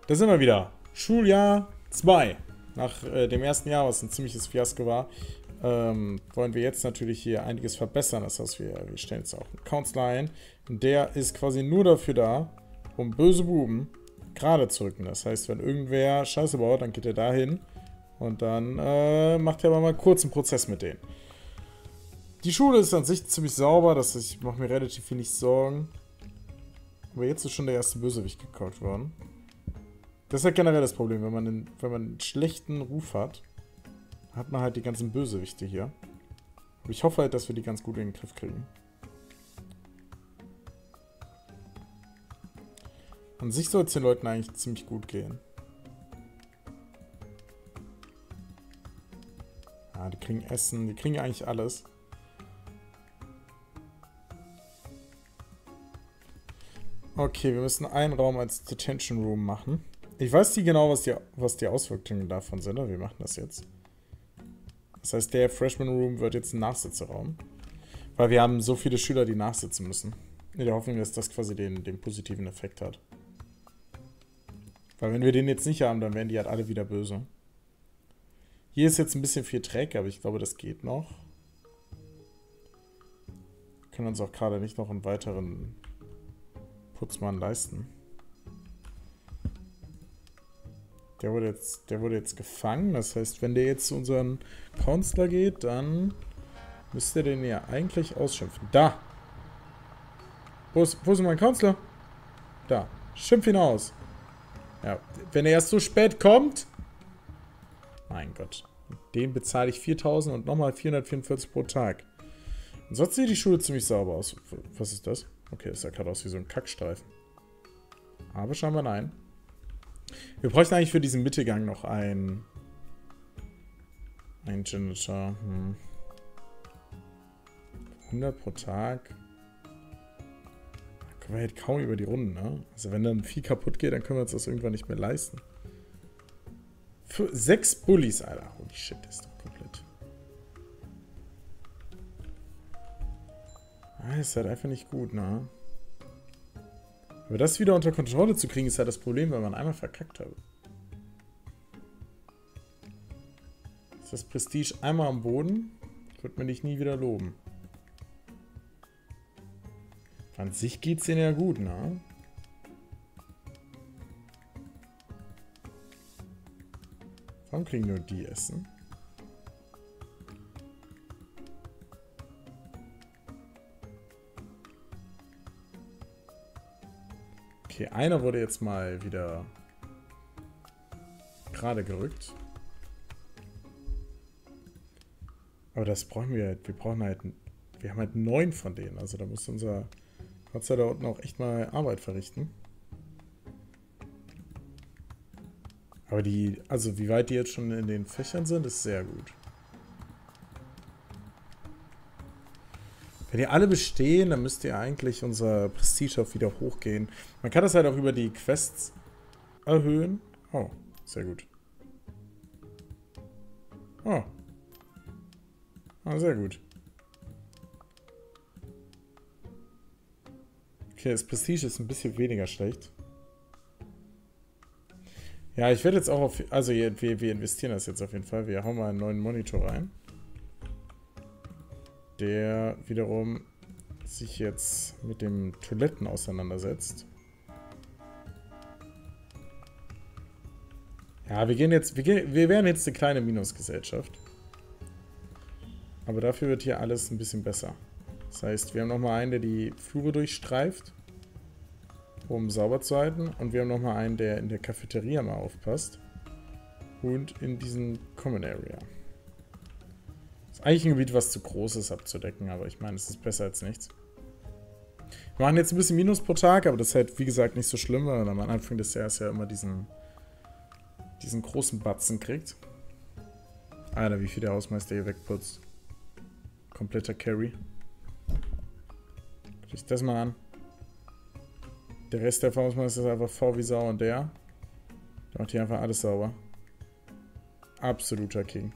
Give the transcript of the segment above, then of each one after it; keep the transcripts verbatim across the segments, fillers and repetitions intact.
Da sind wir wieder. Schuljahr zwei. Nach äh, dem ersten Jahr, was ein ziemliches Fiasko war, ähm, wollen wir jetzt natürlich hier einiges verbessern. Das heißt, wir, wir stellen jetzt auch einen Counselor ein. Und der ist quasi nur dafür da, um böse Buben gerade zu rücken. Das heißt, wenn irgendwer Scheiße baut, dann geht er dahin und dann äh, macht er aber mal kurz einen Prozess mit denen. Die Schule ist an sich ziemlich sauber, das heißt, ich mache mir relativ wenig Sorgen. Aber jetzt ist schon der erste Bösewicht gekauft worden. Das ist halt generell das Problem, wenn man einen, wenn man einen schlechten Ruf hat, hat man halt die ganzen Bösewichte hier. Aber ich hoffe halt, dass wir die ganz gut in den Griff kriegen. An sich soll es den Leuten eigentlich ziemlich gut gehen. Ja, die kriegen Essen, die kriegen eigentlich alles. Okay, wir müssen einen Raum als Detention Room machen. Ich weiß nicht genau, was die, was die Auswirkungen davon sind, aber wir machen das jetzt. Das heißt, der Freshman Room wird jetzt ein Nachsitzeraum. Weil wir haben so viele Schüler, die nachsitzen müssen. In der Hoffnung, dass das quasi den, den positiven Effekt hat. Weil wenn wir den jetzt nicht haben, dann werden die halt alle wieder böse. Hier ist jetzt ein bisschen viel Dreck, aber ich glaube, das geht noch. Wir können uns auch gerade nicht noch einen weiteren Putzmann leisten. Der wurde jetzt, der wurde jetzt gefangen. Das heißt, wenn der jetzt zu unserem Counselor geht, dann müsste er den ja eigentlich ausschimpfen. Da! Wo ist, wo ist mein Counselor? Da. Schimpf ihn aus. Ja, wenn er erst so spät kommt. Mein Gott. Den bezahle ich viertausend und nochmal vierhundertvierundvierzig pro Tag. Ansonsten sieht die Schule ziemlich sauber aus. Was ist das? Okay, das sah gerade aus wie so ein Kackstreifen. Aber scheinbar nein. Wir bräuchten eigentlich für diesen Mittelgang noch einen... Einen Janitor. Hm. hundert pro Tag. Da kommen wir halt kaum über die Runden, ne? Also wenn dann viel kaputt geht, dann können wir uns das irgendwann nicht mehr leisten. Für sechs Bullies, Alter. Holy shit, das ist doch komplett... Ah, ist halt einfach nicht gut, ne? Aber das wieder unter Kontrolle zu kriegen, ist halt das Problem, wenn man einmal verkackt hat. Ist das Prestige einmal am Boden, wird man dich nie wieder loben. An sich geht's denen ja gut, ne? Warum kriegen nur die Essen? Okay, einer wurde jetzt mal wieder gerade gerückt. Aber das brauchen wir halt. Wir brauchen halt. Wir haben halt neun von denen. Also da muss unser Gotzer da unten auch echt mal Arbeit verrichten. Aber die. Also wie weit die jetzt schon in den Fächern sind, ist sehr gut. Wenn die alle bestehen, dann müsste ja eigentlich unser Prestige auch wieder hochgehen. Man kann das halt auch über die Quests erhöhen. Oh, sehr gut. Oh. Ah, sehr gut. Okay, das Prestige ist ein bisschen weniger schlecht. Ja, ich werde jetzt auch auf... Also wir, wir investieren das jetzt auf jeden Fall. Wir hauen mal einen neuen Monitor rein. Der wiederum sich jetzt mit dem Toiletten auseinandersetzt. Ja, wir gehen jetzt, wir, gehen, wir werden jetzt eine kleine Minusgesellschaft. Aber dafür wird hier alles ein bisschen besser. Das heißt, wir haben nochmal einen, der die Flure durchstreift, um sauber zu halten. Und wir haben nochmal einen, der in der Cafeteria mal aufpasst. Und in diesen Common Area. Ist eigentlich ein Gebiet, was zu groß ist abzudecken, aber ich meine, es ist besser als nichts. Wir machen jetzt ein bisschen Minus pro Tag, aber das ist halt, wie gesagt, nicht so schlimm, weil man am Anfang des Jahres ja immer diesen, diesen großen Batzen kriegt. Alter, wie viel der Hausmeister hier wegputzt. Kompletter Carry. Guck dich das mal an. Der Rest der Hausmeister ist einfach faul wie Sau und der, der macht hier einfach alles sauber. Absoluter King.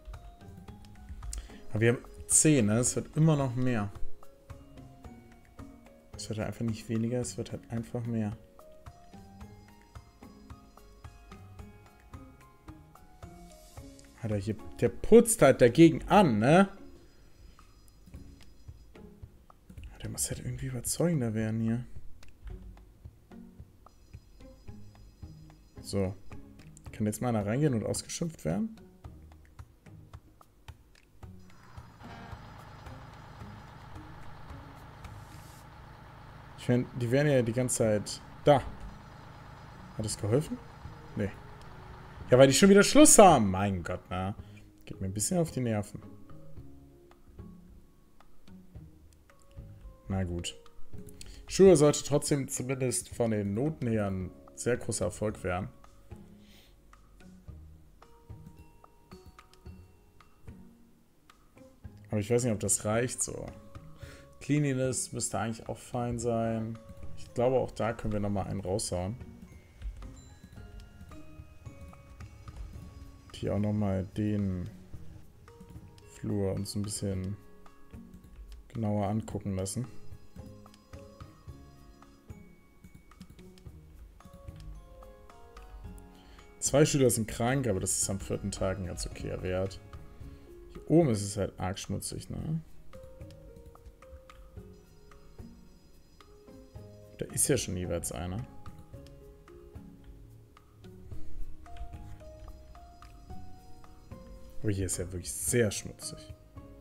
Aber wir haben zehn, ne? Es wird immer noch mehr. Es wird halt einfach nicht weniger, es wird halt einfach mehr. Alter, hier, der putzt halt dagegen an, ne? Der muss halt irgendwie überzeugender werden hier. So. Kann jetzt mal einer reingehen und ausgeschimpft werden? Ich meine, die werden ja die ganze Zeit... Da. Hat das geholfen? Nee. Ja, weil die schon wieder Schluss haben. Mein Gott, na. Geht mir ein bisschen auf die Nerven. Na gut. Schuhe sollte trotzdem zumindest von den Noten her ein sehr großer Erfolg werden. Aber ich weiß nicht, ob das reicht so. Cleanliness müsste eigentlich auch fein sein. Ich glaube, auch da können wir nochmal einen raushauen. Hier auch nochmal den Flur uns ein bisschen genauer angucken lassen. Zwei Schüler sind krank, aber das ist am vierten Tag ein ganz okayer Wert. Hier oben ist es halt arg schmutzig, ne? Da ist ja schon jeweils einer. Aber hier ist ja wirklich sehr schmutzig.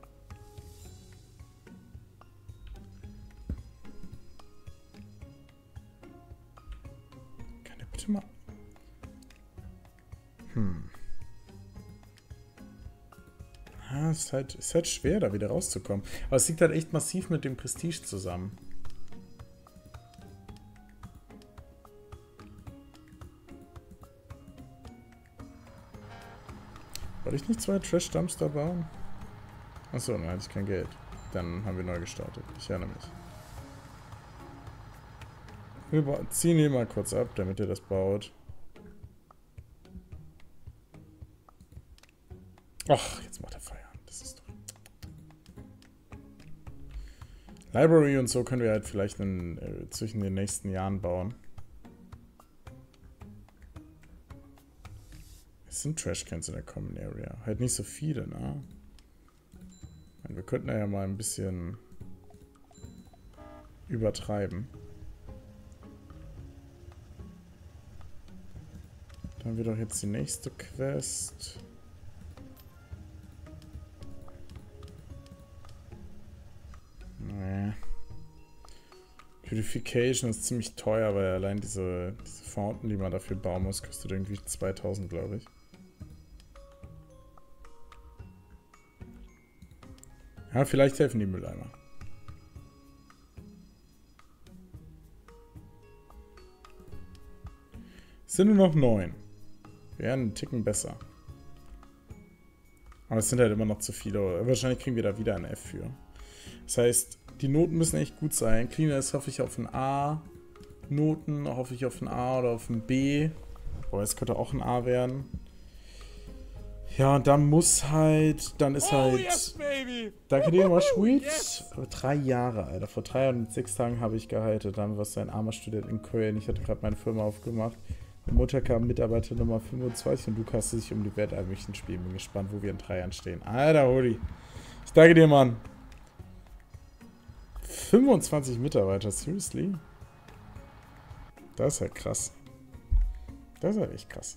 Kann der bitte mal... Hm. Ah, ist halt, ist halt schwer, da wieder rauszukommen. Aber es liegt halt echt massiv mit dem Prestige zusammen. Wollte ich nicht zwei Trash-Dumpster bauen? Achso, dann hatte ich kein Geld. Dann haben wir neu gestartet. Ich erinnere mich. Wir ziehen ihn mal kurz ab, damit er das baut. Ach, jetzt macht er Feierabend. Das ist doch... Library und so können wir halt vielleicht in, äh, zwischen den nächsten Jahren bauen. Es sind Trashcans in der Common Area. Halt nicht so viele, ne? meine, wir könnten ja mal ein bisschen übertreiben. Dann haben wir doch jetzt die nächste Quest. Nee. Purification ist ziemlich teuer, weil allein diese, diese Fountain, die man dafür bauen muss, kostet irgendwie zweitausend, glaube ich. Ja, vielleicht helfen die Mülleimer. Es sind nur noch neun. Wären einen Ticken besser. Aber es sind halt immer noch zu viele. Wahrscheinlich kriegen wir da wieder ein F für. Das heißt, die Noten müssen echt gut sein. Cleanliness hoffe ich auf ein A. Noten hoffe ich auf ein A oder auf ein B. Boah, es könnte auch ein A werden. Ja, und dann muss halt, dann ist halt... Oh, yes, baby. Danke dir, Wash Sweet. Yes. Drei Jahre, Alter. Vor drei Jahren und sechs Tagen habe ich gehalten. Dann war es ein armer Student in Köln. Ich hatte gerade meine Firma aufgemacht. Am Montag kam Mitarbeiter Nummer fünfundzwanzig und Lukas sich um die Welt ein möchten spielen. Bin gespannt, wo wir in drei Jahren stehen. Alter, Holi. Ich danke dir, Mann. fünfundzwanzig Mitarbeiter, seriously? Das ist halt krass. Das ist halt echt krass.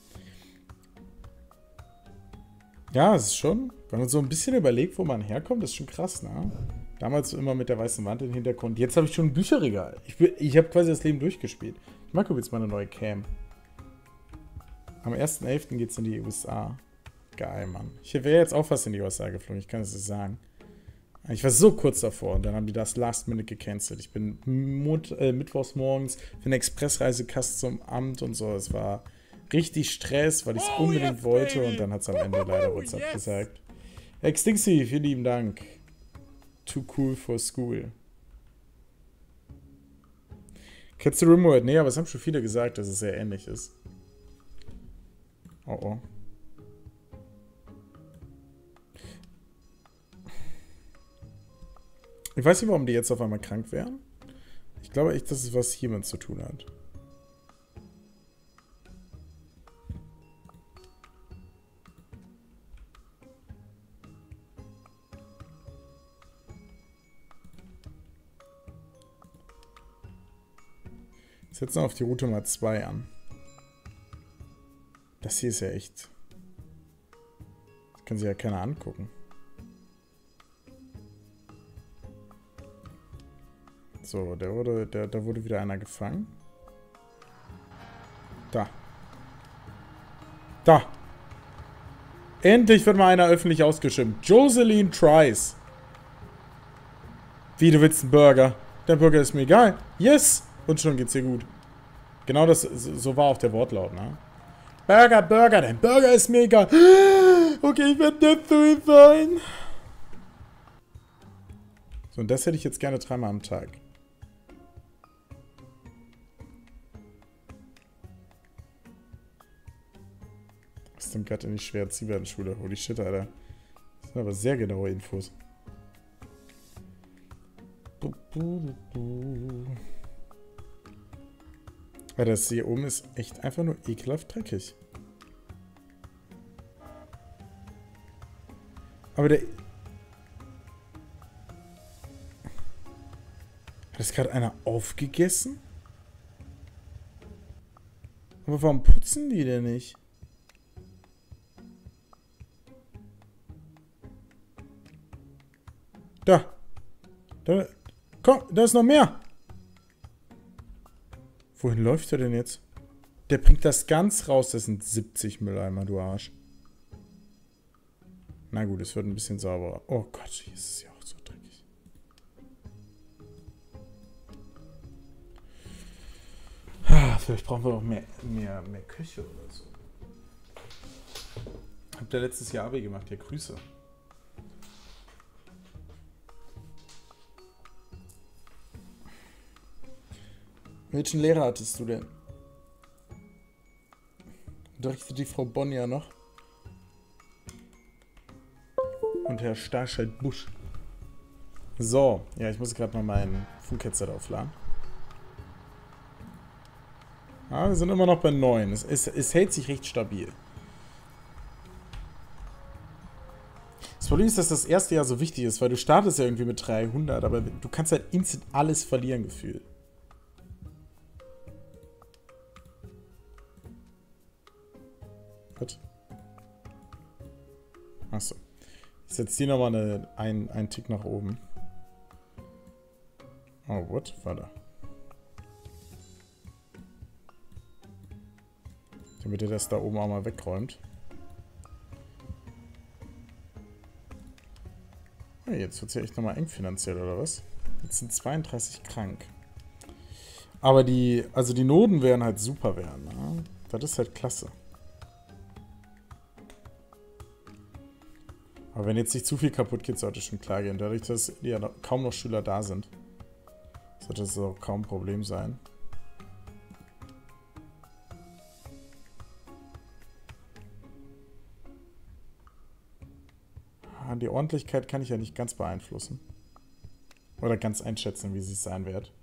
Ja, es ist schon, wenn man so ein bisschen überlegt, wo man herkommt, ist schon krass, ne? Damals immer mit der weißen Wand im Hintergrund. Jetzt habe ich schon ein Bücherregal. Ich, ich habe quasi das Leben durchgespielt. Ich mag jetzt mal eine neue Cam. Am ersten elften geht's in die U S A. Geil, Mann. Ich wäre jetzt auch fast in die U S A geflogen, ich kann es nicht sagen. Ich war so kurz davor und dann haben die das Last Minute gecancelt. Ich bin Mut, äh, mittwochs morgens für eine Expressreise zum Amt und so. Es war richtig Stress, weil ich es oh, unbedingt yes, wollte baby. Und dann hat es am Ende leider WhatsApp yes. gesagt. Extinxi, vielen lieben Dank. Too cool for school. Kennst du Rimworld? Nee, aber es haben schon viele gesagt, dass es sehr ähnlich ist. Oh oh. Ich weiß nicht, warum die jetzt auf einmal krank wären. Ich glaube echt, dass es was hiermit zu tun hat. Setzen wir auf die Route mal zwei an. Das hier ist ja echt... Das kann sich ja keiner angucken. So, der wurde, der, da wurde wieder einer gefangen. Da. Da. Endlich wird mal einer öffentlich ausgeschimpft. Jocelyn Trice. Wie, du willst einen Burger? Der Burger ist mir egal. Yes! Und schon geht's dir gut. Genau das, so war auch der Wortlaut, ne? Burger, Burger, dein Burger ist mir egal. Okay, ich werde nett zu ihm sein. So, und das hätte ich jetzt gerne dreimal am Tag. Was ist denn gerade in die schwere Zielwerdenschule? Holy shit, Alter. Das sind aber sehr genaue Infos. Bu, bu, bu, bu. Weil das hier oben ist echt einfach nur ekelhaft dreckig. Aber der... Hat das gerade einer aufgegessen? Aber warum putzen die denn nicht? Da. Da. Komm, da ist noch mehr. Wohin läuft er denn jetzt? Der bringt das ganz raus. Das sind siebzig Mülleimer, du Arsch. Na gut, es wird ein bisschen sauberer. Oh Gott, hier ist es ja auch so dreckig. Ah, vielleicht brauchen wir auch mehr, mehr, mehr Köche oder so. Habt ihr letztes Jahr Abi gemacht? Ja, Grüße. Welchen Lehrer hattest du denn? Unterrichtet die Frau Bonn ja noch. Und Herr Starscheid-Busch. So, ja, ich muss gerade mal meinen Funkheadset aufladen. Ah, wir sind immer noch bei neun. Es, es, es hält sich recht stabil. Das Problem ist, dass das erste Jahr so wichtig ist, weil du startest ja irgendwie mit dreihundert, aber du kannst halt instant alles verlieren, gefühlt. Was? Achso. Ich setze die nochmal eine, ein, einen Tick nach oben. Oh, what? Warte. Damit ihr das da oben auch mal wegräumt. Oh, jetzt wird es ja echt nochmal eng finanziell, oder was? Jetzt sind zweiunddreißig krank. Aber die, also die Noten werden halt super werden, ne? Das ist halt klasse. Aber wenn jetzt nicht zu viel kaputt geht, sollte es schon klar gehen. Dadurch, dass ja kaum noch Schüler da sind, sollte es auch kaum ein Problem sein. Die Ordentlichkeit kann ich ja nicht ganz beeinflussen. Oder ganz einschätzen, wie sie es sein wird.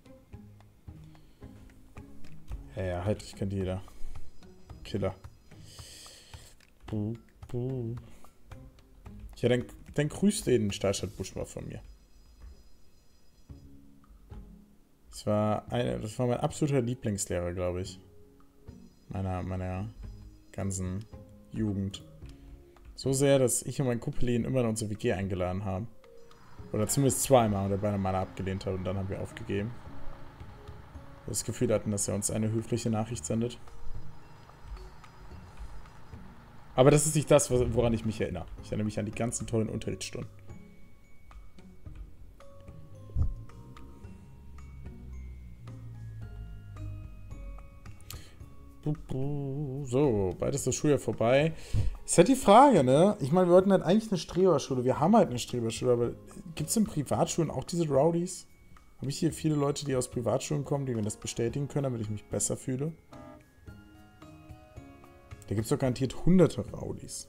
Ja, ja, halt, ich kennt jeder. Killer. Buh, buh. Ja, dann, dann grüßt den Starscheid-Busch mal von mir. Das war, eine, das war mein absoluter Lieblingslehrer, glaube ich. Meiner, meiner ganzen Jugend. So sehr, dass ich und mein Kumpel ihn immer in unsere W G eingeladen haben. Oder zumindest zweimal und er beide Male abgelehnt hat und dann haben wir aufgegeben. Das Gefühl hatten, dass er uns eine höfliche Nachricht sendet. Aber das ist nicht das, woran ich mich erinnere. Ich erinnere mich an die ganzen tollen Unterrichtsstunden. So, bald ist das Schuljahr vorbei. Ist halt die Frage, ne? Ich meine, wir wollten halt eigentlich eine Streberschule. Wir haben halt eine Streberschule, aber gibt es in Privatschulen auch diese Rowdies? Habe ich hier viele Leute, die aus Privatschulen kommen, die mir das bestätigen können, damit ich mich besser fühle? Da gibt es doch garantiert hunderte Rowdies.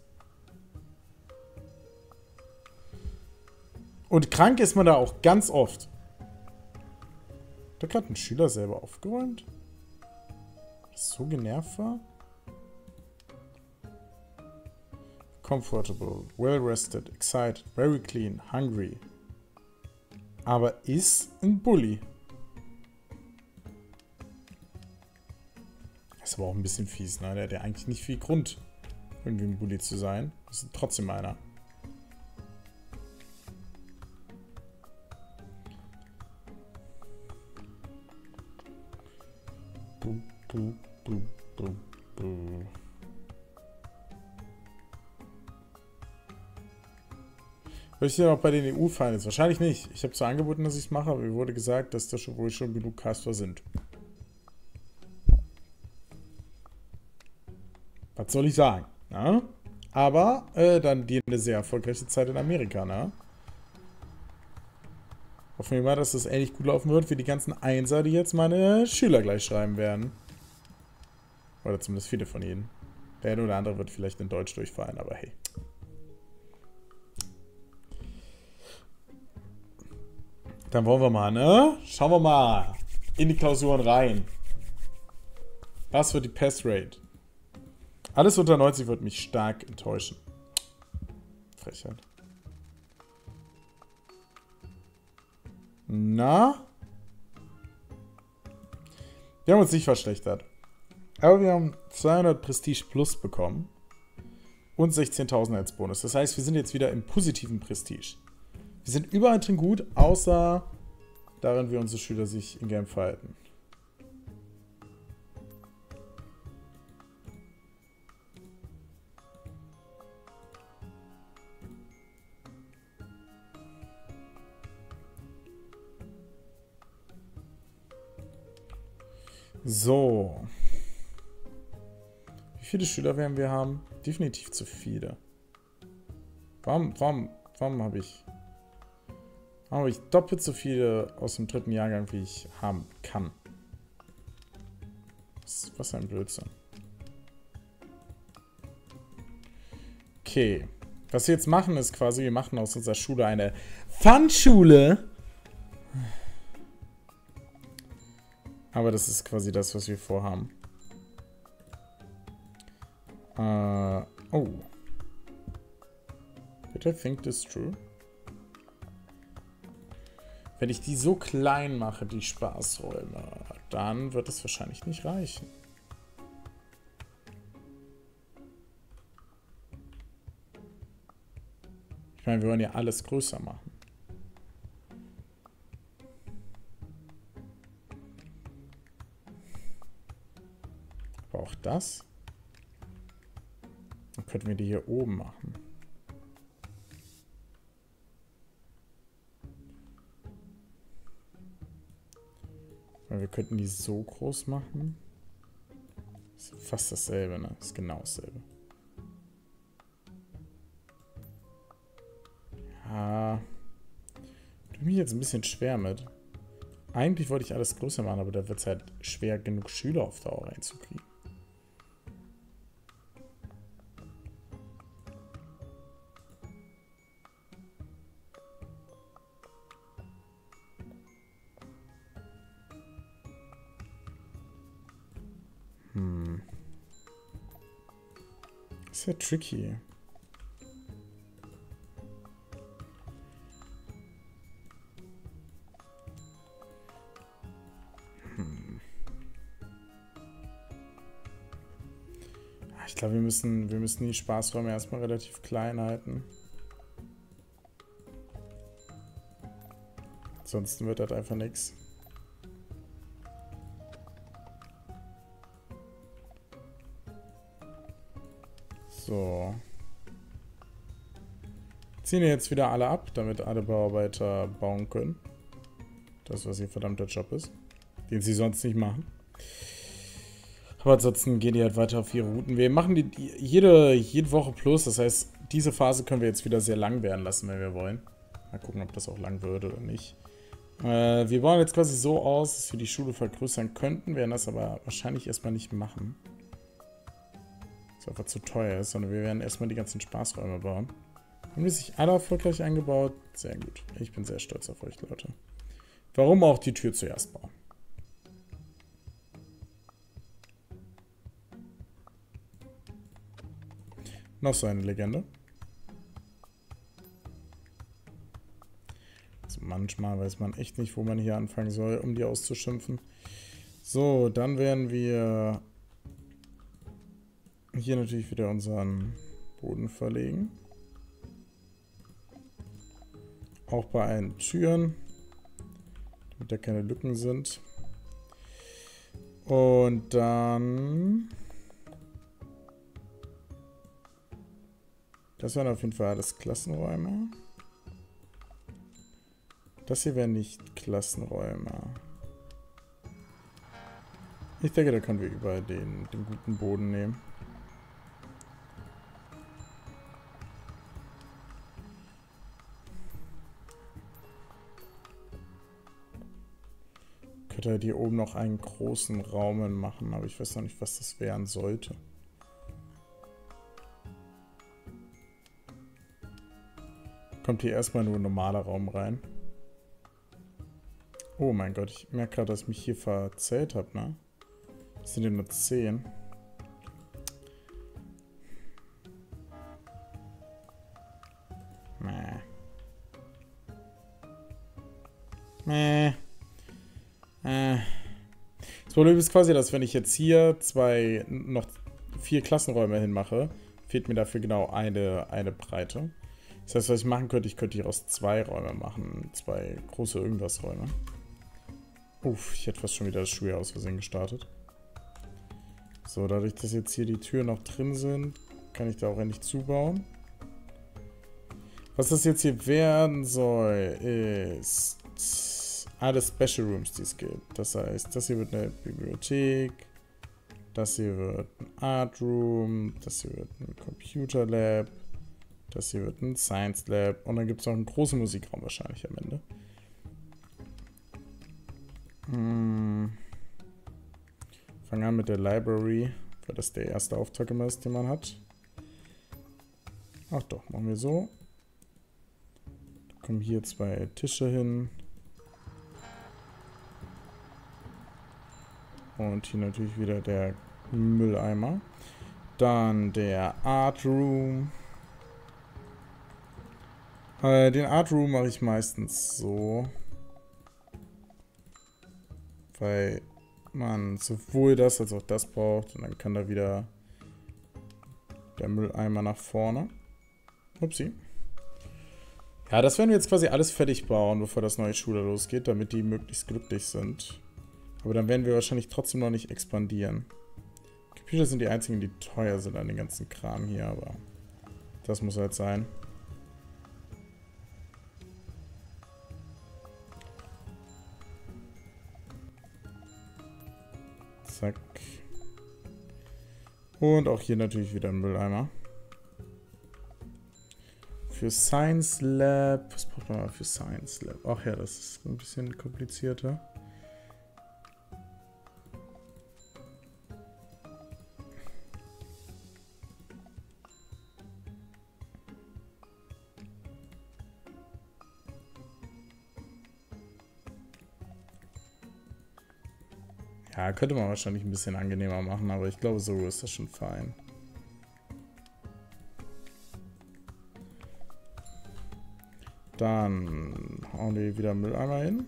Und krank ist man da auch ganz oft. Hat da gerade ein Schüler selber aufgeräumt? Das so genervt war? Comfortable, well rested, excited, very clean, hungry. Aber ist ein Bully. Ist aber auch ein bisschen fies, ne? Der hat ja eigentlich nicht viel Grund, irgendwie ein Bully zu sein. Ist trotzdem einer. Bu, bu, bu, bu, bu. Würde ich ja auch bei den E U-Finals? Wahrscheinlich nicht. Ich habe zwar angeboten, dass ich es mache, aber mir wurde gesagt, dass da schon wohl schon genug Caster sind. Was soll ich sagen? Na? Aber äh, dann die eine sehr erfolgreiche Zeit in Amerika, ne? Hoffen wir mal, dass das ähnlich gut laufen wird wie die ganzen Einser, die jetzt meine Schüler gleich schreiben werden. Oder zumindest viele von ihnen. Der eine oder andere wird vielleicht in Deutsch durchfallen, aber hey. Dann wollen wir mal, ne? Schauen wir mal in die Klausuren rein. Was wird die Pass-Rate? Alles unter neunzig wird mich stark enttäuschen. Frechheit. Na? Wir haben uns nicht verschlechtert. Aber wir haben zweihundert Prestige Plus bekommen. Und sechzehntausend als Bonus. Das heißt, wir sind jetzt wieder im positiven Prestige. Wir sind überall drin gut, außer darin, wie unsere Schüler sich in Game verhalten. So. Wie viele Schüler werden wir haben? Definitiv zu viele. Warum, warum, warum habe ich... Warum habe ich doppelt so viele aus dem dritten Jahrgang, wie ich haben kann? Was, was ein Blödsinn. Okay. Was wir jetzt machen, ist quasi, wir machen aus unserer Schule eine Fun-Schule. Aber das ist quasi das, was wir vorhaben. Uh, oh. Did I think this true? Wenn ich die so klein mache, die Spaßräume, dann wird es wahrscheinlich nicht reichen. Ich meine, wir wollen ja alles größer machen. Aber auch das? Dann könnten wir die hier oben machen. Wir könnten die so groß machen. Ist fast dasselbe, ne? Ist genau dasselbe. Ja. Tue mich jetzt ein bisschen schwer mit. Eigentlich wollte ich alles größer machen, aber da wird es halt schwer, genug Schüler auf Dauer reinzukriegen. Hm. Ist ja tricky. Hm. Ich glaube, wir müssen, wir müssen die Spaßräume erstmal relativ klein halten. Ansonsten wird das einfach nichts. So. Ziehen wir jetzt wieder alle ab, damit alle Bauarbeiter bauen können. Das, was ihr verdammter Job ist. Den sie sonst nicht machen. Aber ansonsten gehen die halt weiter auf ihre Routen. Wir machen die, die jede, jede Woche plus. Das heißt, diese Phase können wir jetzt wieder sehr lang werden lassen, wenn wir wollen. Mal gucken, ob das auch lang würde oder nicht. Äh, wir bauen jetzt quasi so aus, dass wir die Schule vergrößern könnten, werden das aber wahrscheinlich erstmal nicht machen. Was einfach zu teuer ist, sondern wir werden erstmal die ganzen Spaßräume bauen. Haben die sich alle erfolgreich eingebaut? Sehr gut. Ich bin sehr stolz auf euch, Leute. Warum auch die Tür zuerst bauen? Noch so eine Legende. Also manchmal weiß man echt nicht, wo man hier anfangen soll, um die auszuschimpfen. So, dann werden wir hier natürlich wieder unseren Boden verlegen. Auch bei allen Türen, damit da keine Lücken sind. Und dann... Das wären auf jeden Fall alles Klassenräume. Das hier wären nicht Klassenräume. Ich denke, da können wir überall den, den guten Boden nehmen. Könnte halt hier oben noch einen großen Raum machen, aber ich weiß noch nicht, was das werden sollte. Kommt hier erstmal nur ein normaler Raum rein. Oh mein Gott, ich merke gerade, dass ich mich hier verzählt habe, ne? Das sind ja nur zehn. Mäh. Mäh. Äh. Das Problem ist quasi, dass wenn ich jetzt hier zwei, noch vier Klassenräume hinmache, fehlt mir dafür genau eine, eine Breite. Das heißt, was ich machen könnte, ich könnte hier aus zwei Räume machen. Zwei große Irgendwas-Räume. Uff, ich hätte fast schon wieder das Schuljahr aus Versehen gestartet. So, dadurch, dass jetzt hier die Türen noch drin sind, kann ich da auch endlich zubauen. Was das jetzt hier werden soll, ist alle Special Rooms, die es gibt. Das heißt, das hier wird eine Bibliothek, das hier wird ein Art Room, das hier wird ein Computer Lab, das hier wird ein Science Lab und dann gibt es noch einen großen Musikraum wahrscheinlich am Ende. Hm. Fangen an mit der Library, weil das der erste Auftrag immer ist, den man hat. Ach doch, machen wir so. Da kommen hier zwei Tische hin. Und hier natürlich wieder der Mülleimer. Dann der Art Room. Äh, den Art Room mache ich meistens so. Weil man sowohl das als auch das braucht. Und dann kann da wieder der Mülleimer nach vorne. Upsi. Ja, das werden wir jetzt quasi alles fertig bauen, bevor das neue Schuljahr losgeht, damit die möglichst glücklich sind. Aber dann werden wir wahrscheinlich trotzdem noch nicht expandieren. Computer sind die einzigen, die teuer sind an den ganzen Kram hier, aber das muss halt sein. Zack. Und auch hier natürlich wieder ein Mülleimer. Für Science Lab. Was braucht man mal für Science Lab? Ach ja, das ist ein bisschen komplizierter. Ja, könnte man wahrscheinlich ein bisschen angenehmer machen, aber ich glaube, so ist das schon fein. Dann hauen wir wieder Mülleimer hin.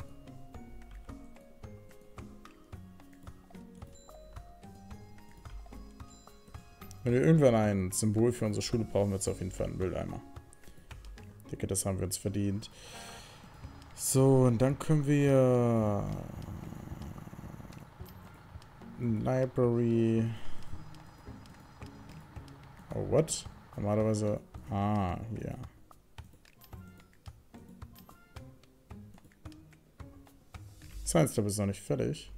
Wenn wir irgendwann ein Symbol für unsere Schule brauchen, wird es auf jeden Fall einen Mülleimer. Ich denke, das haben wir uns verdient. So, und dann können wir... Library. Oh, what? Normalerweise... Ah, hier. Science Lab ist noch nicht fertig.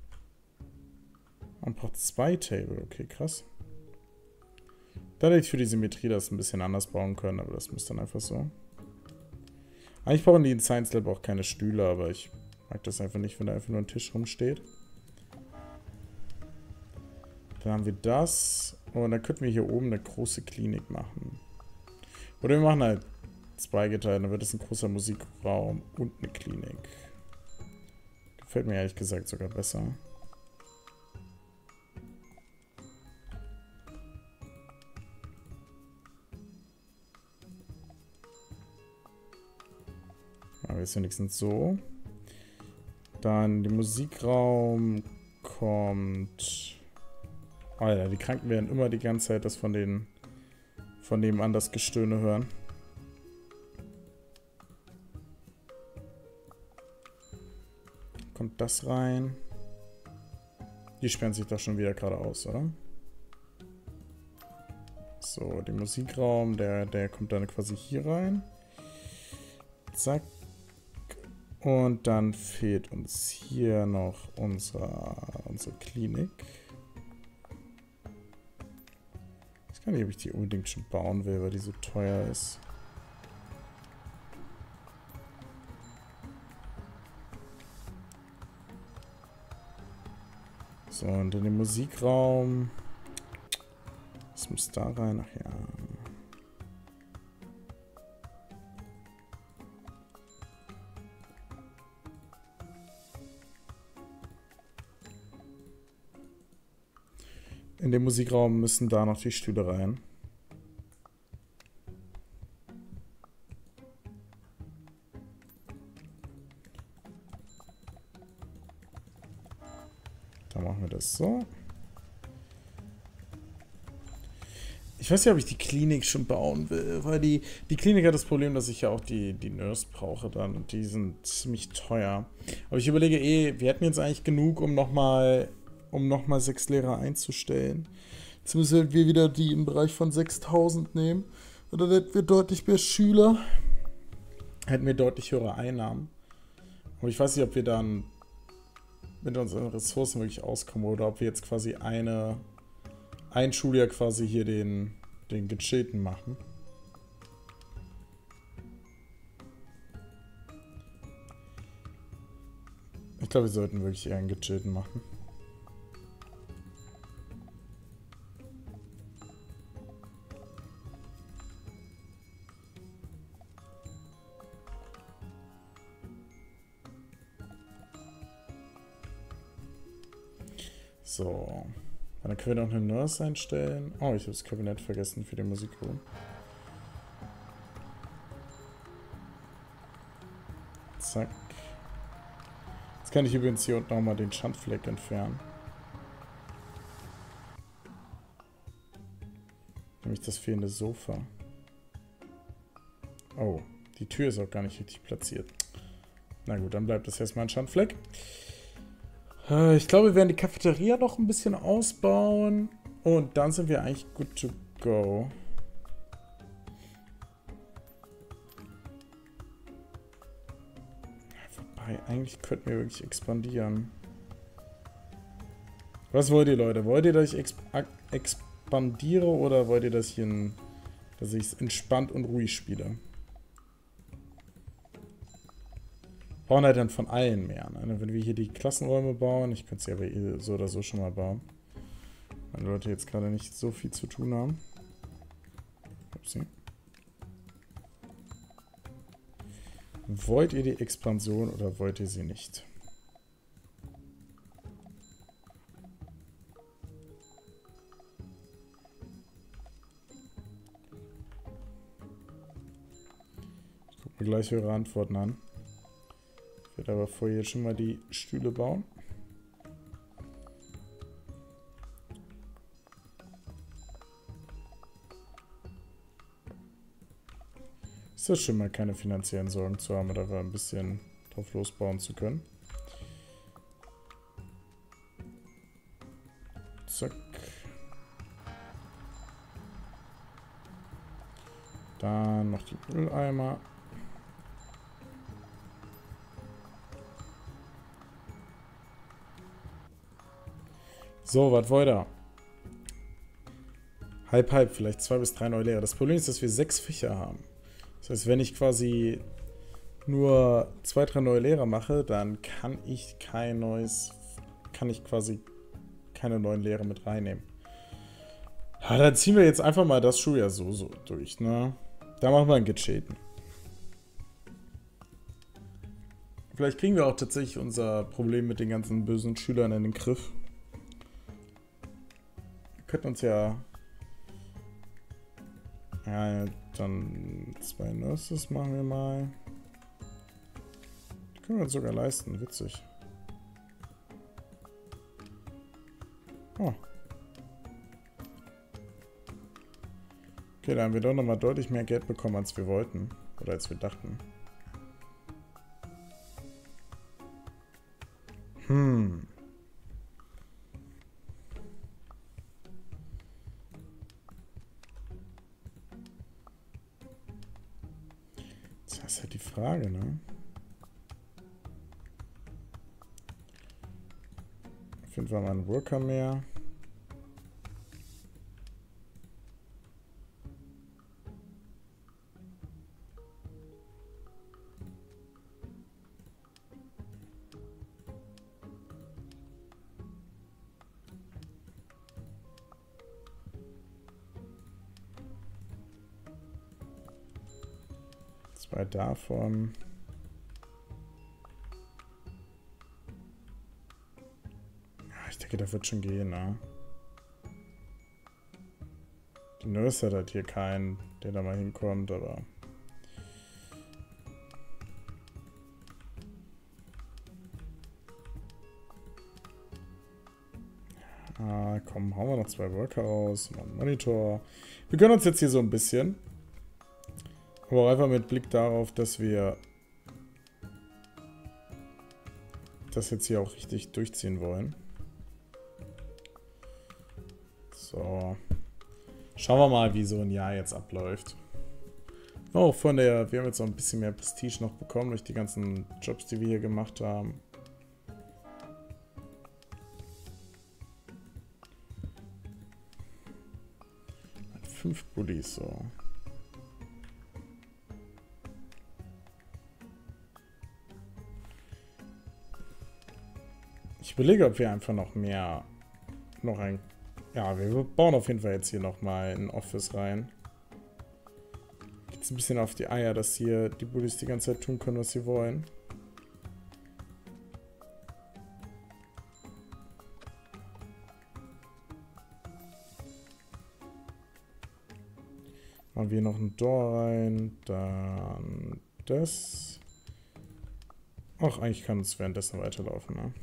Man braucht zwei Table. Okay, krass. Da hätte ich für die Symmetrie das ein bisschen anders bauen können, aber das muss dann einfach so. Eigentlich brauchen die in Science Lab auch keine Stühle, aber ich mag das einfach nicht, wenn da einfach nur ein Tisch rumsteht. Dann haben wir das. Und dann könnten wir hier oben eine große Klinik machen. Oder wir machen halt zwei geteilt, dann wird es ein großer Musikraum und eine Klinik. Gefällt mir ehrlich gesagt sogar besser. wir es wenigstens so. Dann der Musikraum kommt... Alter, die Kranken werden immer die ganze Zeit das von den... von nebenan das Gestöhne hören. Kommt das rein? Die sperren sich doch schon wieder gerade aus, oder? So, der Musikraum, der, der kommt dann quasi hier rein. Zack. Und dann fehlt uns hier noch unsere, unsere Klinik. Ich weiß gar nicht, ob ich die unbedingt schon bauen will, weil die so teuer ist. So, und in den Musikraum... Was muss da rein? Ach ja. In dem Musikraum müssen da noch die Stühle rein. Da machen wir das so. Ich weiß nicht, ob ich die Klinik schon bauen will, weil die, die Klinik hat das Problem, dass ich ja auch die, die Nurse brauche dann und die sind ziemlich teuer. Aber ich überlege eh, wir hätten jetzt eigentlich genug, um nochmal um noch mal sechs Lehrer einzustellen. Jetzt müssen wir wieder die im Bereich von sechstausend nehmen. Und dann hätten wir deutlich mehr Schüler. Hätten wir deutlich höhere Einnahmen. Aber ich weiß nicht, ob wir dann mit unseren Ressourcen wirklich auskommen oder ob wir jetzt quasi eine... ein Schuljahr quasi hier den, den Gechillten machen. Ich glaube, wir sollten wirklich eher einen Gechillten machen. So. Dann können wir noch eine Nurse einstellen. Oh, ich habe das Kabinett vergessen für den Musikraum. Zack. Jetzt kann ich übrigens hier unten nochmal den Schandfleck entfernen. Nämlich das fehlende Sofa. Oh, die Tür ist auch gar nicht richtig platziert. Na gut, dann bleibt das erstmal ein Schandfleck. Ich glaube, wir werden die Cafeteria noch ein bisschen ausbauen. Und dann sind wir eigentlich good to go. Wobei, eigentlich könnten wir wirklich expandieren. Was wollt ihr, Leute? Wollt ihr, dass ich exp expandiere oder wollt ihr, dass ich ein, dass ich es entspannt und ruhig spiele? Bauen halt dann von allen mehr. Ne? Wenn wir hier die Klassenräume bauen, ich könnte es ja aber eh so oder so schon mal bauen. Weil Leute jetzt gerade nicht so viel zu tun haben. Upsi. Wollt ihr die Expansion oder wollt ihr sie nicht? Ich gucke mir gleich eure Antworten an. Ich werde aber vorher jetzt schon mal die Stühle bauen. Ist das schon mal keine finanziellen Sorgen zu haben, oder ein bisschen drauf losbauen zu können. Zack. Dann noch die Mülleimer. So, was wollt ihr? Halb, halb, vielleicht zwei bis drei neue Lehrer. Das Problem ist, dass wir sechs Fächer haben. Das heißt, wenn ich quasi nur zwei, drei neue Lehrer mache, dann kann ich kein neues, kann ich quasi keine neuen Lehrer mit reinnehmen. Ja, dann ziehen wir jetzt einfach mal das Schuljahr so, so durch, ne? Da machen wir einen Gechillten. Vielleicht kriegen wir auch tatsächlich unser Problem mit den ganzen bösen Schülern in den Griff. Wir könnten uns ja... Ja, dann zwei Nurses machen wir mal. Können wir uns sogar leisten, witzig. Oh. Okay, da haben wir doch nochmal deutlich mehr Geld bekommen, als wir wollten. Oder als wir dachten. Hm. Das ist halt die Frage, ne? Auf jeden Fall mal einen Worker mehr. Zwei davon. Ich denke, das wird schon gehen, ne? Die Nurse hat halt hier keinen, der da mal hinkommt, aber... Ah, komm, hauen wir noch zwei Worker raus, mal einen Monitor. Wir gönnen uns jetzt hier so ein bisschen. Aber auch einfach mit Blick darauf, dass wir das jetzt hier auch richtig durchziehen wollen. So. Schauen wir mal, wie so ein Jahr jetzt abläuft. Oh, von der, wir haben jetzt auch ein bisschen mehr Prestige noch bekommen durch die ganzen Jobs, die wir hier gemacht haben. Fünf Bullies, so. Ich überlege, ob wir einfach noch mehr, noch ein, ja, wir bauen auf jeden Fall jetzt hier nochmal ein Office rein. Geht's ein bisschen auf die Eier, dass hier die Bullies die ganze Zeit tun können, was sie wollen. Machen wir noch ein Door rein, dann das. Ach, eigentlich kann es währenddessen weiterlaufen, ne?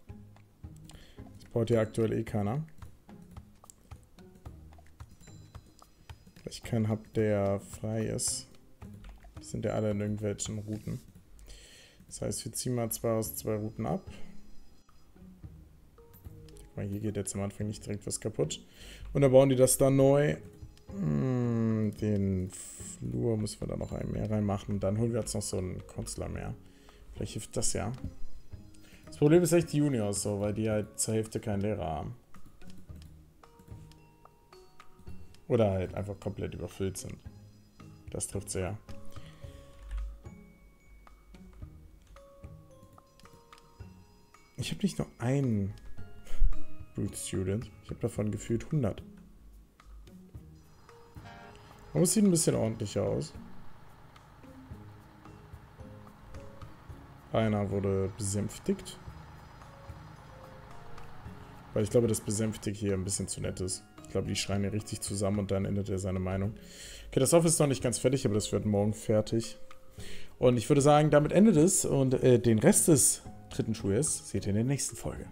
Baut hier aktuell eh keiner. Weil ich keinen habe, der frei ist. Die sind ja alle in irgendwelchen Routen. Das heißt, wir ziehen mal zwei aus zwei Routen ab. Guck mal, hier geht jetzt am Anfang nicht direkt was kaputt. Und dann bauen die das da neu. Hm, den Flur müssen wir da noch einen mehr reinmachen. Dann holen wir jetzt noch so einen Konsular mehr. Vielleicht hilft das ja. Das Problem ist echt die Juniors so, weil die halt zur Hälfte keinen Lehrer haben. Oder halt einfach komplett überfüllt sind. Das trifft sehr. Ich habe nicht nur einen Brute Student. Ich habe davon gefühlt hundert. Aber es sieht ein bisschen ordentlicher aus. Einer wurde besänftigt. Weil ich glaube, dass besänftigt hier ein bisschen zu nett ist. Ich glaube, die schreien hier richtig zusammen und dann ändert er seine Meinung. Okay, das Office ist noch nicht ganz fertig, aber das wird morgen fertig. Und ich würde sagen, damit endet es. Und äh, den Rest des dritten Schuljahres seht ihr in der nächsten Folge.